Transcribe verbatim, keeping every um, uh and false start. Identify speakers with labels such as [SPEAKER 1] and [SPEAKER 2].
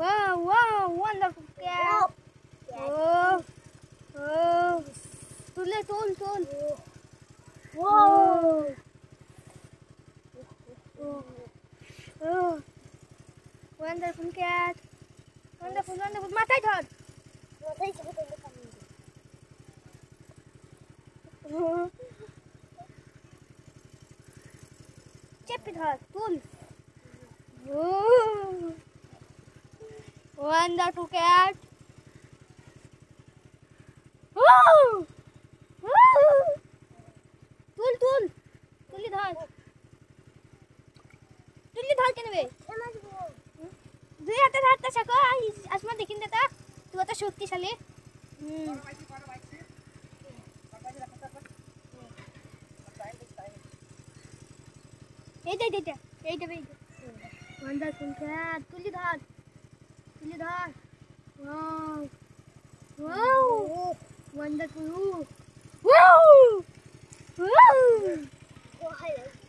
[SPEAKER 1] Wow, wow, wonderful cat. Oh, oh. Tule, tul, tul. Wow. Oh, oh. Wonderful cat. Wonderful, wonderful. Matai thod.
[SPEAKER 2] Matai sebut untuk kami.
[SPEAKER 1] Chepi thod, tul. Oh. Wonderful cat. Oh. Oh. Tul, tul. Tuli thod. Tuli thod kenwe. दुई हातात हात तसाको आसमान देखिन देता तू आता शक्तिशाली हम्म এই দে দে এই দে এই দে ওয়ান্ডারফুল ক্যাট তুলি ধর তুলি ধর wow wow wonderful wow wow